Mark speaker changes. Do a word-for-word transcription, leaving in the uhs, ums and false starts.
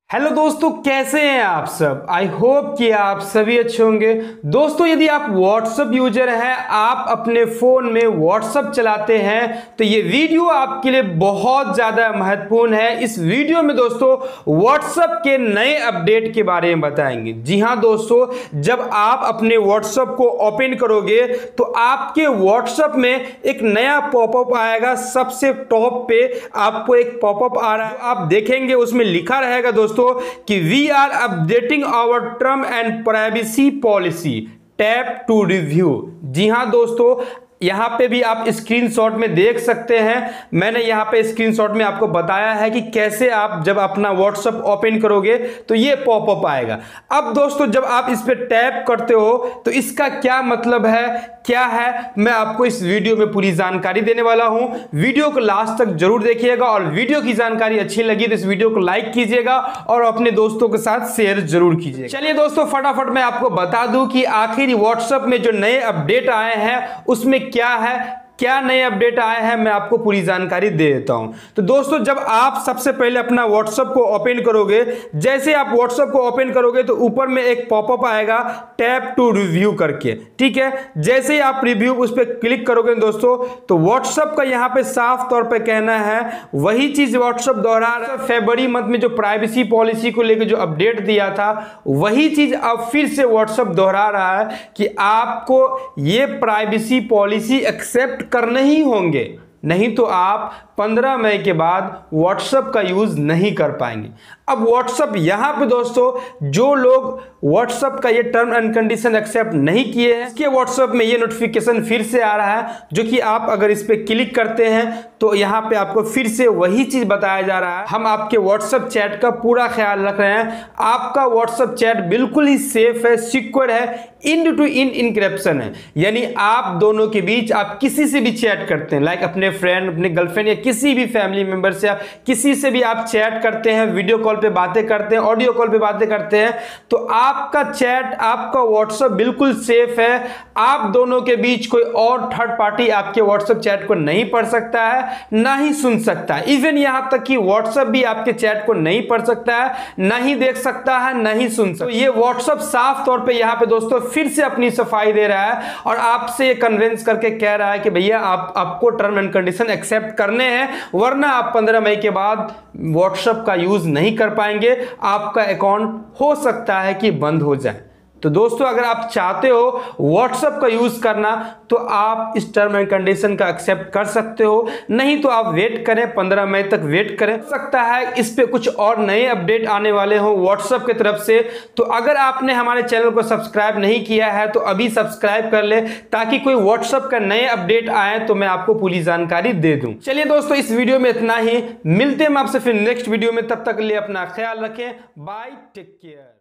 Speaker 1: Hello दोस्तों, कैसे हैं आप सब। आई होप कि आप सभी अच्छे होंगे। दोस्तों, यदि आप व्हाट्सएप यूजर हैं, आप अपने फोन में व्हाट्सएप चलाते हैं, तो ये वीडियो आपके लिए बहुत ज्यादा महत्वपूर्ण है। इस वीडियो में दोस्तों व्हाट्सएप के नए अपडेट के बारे में बताएंगे। जी हां दोस्तों, जब आप अपने व्हाट्सएप को ओपन करोगे तो आपके व्हाट्सएप में एक नया पॉपअप आएगा। सबसे टॉप पे आपको एक पॉपअप आ रहा है, आप देखेंगे उसमें लिखा रहेगा दोस्तों कि we are updating our term and privacy policy, tap to review. जी हां दोस्तों, यहां पे भी आप स्क्रीनशॉट में देख सकते हैं। मैंने यहां पे स्क्रीनशॉट में आपको बताया है कि कैसे आप जब अपना व्हाट्सएप ओपन करोगे तो ये पॉपअप आएगा। अब दोस्तों, जब आप इस पे टैप करते हो तो इसका क्या मतलब है, क्या है, मैं आपको इस वीडियो में पूरी जानकारी देने वाला हूं। वीडियो को लास्ट तक जरूर देखिएगा और वीडियो की जानकारी अच्छी लगी तो इस वीडियो को लाइक कीजिएगा और अपने दोस्तों के साथ शेयर जरूर कीजिएगा। चलिए दोस्तों, फटाफट मैं आपको बता दूं कि आखिर व्हाट्सएप में जो नए अपडेट आए हैं उसमें क्या है, क्या नए अपडेट आए हैं, मैं आपको पूरी जानकारी दे देता हूं। तो दोस्तों, जब आप सबसे पहले अपना व्हाट्सएप को ओपन करोगे, जैसे आप व्हाट्सएप को ओपन करोगे तो ऊपर में एक पॉपअप आएगा टैप टू रिव्यू करके। ठीक है, जैसे ही आप रिव्यू उस पर क्लिक करोगे दोस्तों तो व्हाट्सएप का यहां पे साफ तौर पे कहना है वही चीज व्हाट्सएप दोहरा रहा है। फरवरी मंथ में जो प्राइवेसी पॉलिसी को लेकर जो अपडेट दिया था वही चीज अब फिर से व्हाट्सएप दोहरा रहा है कि आपको ये प्राइवेसी पॉलिसी एक्सेप्ट करने ही होंगे, नहीं तो आप पंद्रह मई के बाद व्हाट्सएप का यूज नहीं कर पाएंगे। अब व्हाट्सएप यहां पे दोस्तों, जो लोग व्हाट्सएप का ये टर्म एंड कंडीशन एक्सेप्ट नहीं किए हैं, इसके व्हाट्सएप में ये नोटिफिकेशन फिर से आ रहा है, जो कि आप अगर इस पे क्लिक करते हैं तो यहां पे आपको फिर से वही चीज बताया जा रहा है। हम आपके व्हाट्सएप चैट का पूरा ख्याल रख रहे हैं। आपका व्हाट्सएप चैट बिल्कुल ही सेफ है, सिक्योर है, इन टू इन इनक्रिप्शन है। यानी आप दोनों के बीच आप किसी से भी चैट करते हैं, लाइक अपने फ्रेंड, अपने गर्लफ्रेंड या किसी भी फैमिली मेंबर से आप किसी से भी आप चैट करते हैं, वीडियो कॉल पे बातें करते हैं, ऑडियो कॉल पे बातें करते हैं, तो आपका चैट, आपका व्हाट्सएप बिल्कुल सेफ है। आप दोनों के बीच कोई और थर्ड पार्टी आपके व्हाट्सएप चैट को नहीं पढ़ सकता है, ना ही सुन सकता है। इवन यहां तक कि व्हाट्सएप भी आपके चैट को नहीं पढ़ सकता है, ना ही देख सकता है, ना ही सुन सकता है। तो ये व्हाट्सएप साफ तौर पे यहां पे दोस्तों फिर से अपनी सफाई दे रहा है और आपसे कन्विंस करके कह रहा है कि भैया आप आपको टर्म एंड कंडीशन एक्सेप्ट करने हैं, वरना आप पंद्रह मई के बाद व्हाट्सएप का यूज नहीं कर पाएंगे। आपका अकाउंट हो सकता है कि बंद हो जाए। तो दोस्तों, अगर आप चाहते हो व्हाट्सएप का यूज करना तो आप इस टर्म एंड कंडीशन का एक्सेप्ट कर सकते हो, नहीं तो आप वेट करें, पंद्रह मई तक वेट करें। हो सकता है इस पे कुछ और नए अपडेट आने वाले हो व्हाट्सएप की तरफ से। तो अगर आपने हमारे चैनल को सब्सक्राइब नहीं किया है तो अभी सब्सक्राइब कर ले, ताकि कोई व्हाट्सएप का नए अपडेट आए तो मैं आपको पूरी जानकारी दे दूं। चलिए दोस्तों, इस वीडियो में इतना ही। मिलते हैं आपसे फिर नेक्स्ट वीडियो में, तब तक के लिए अपना ख्याल रखें। Bye, take care.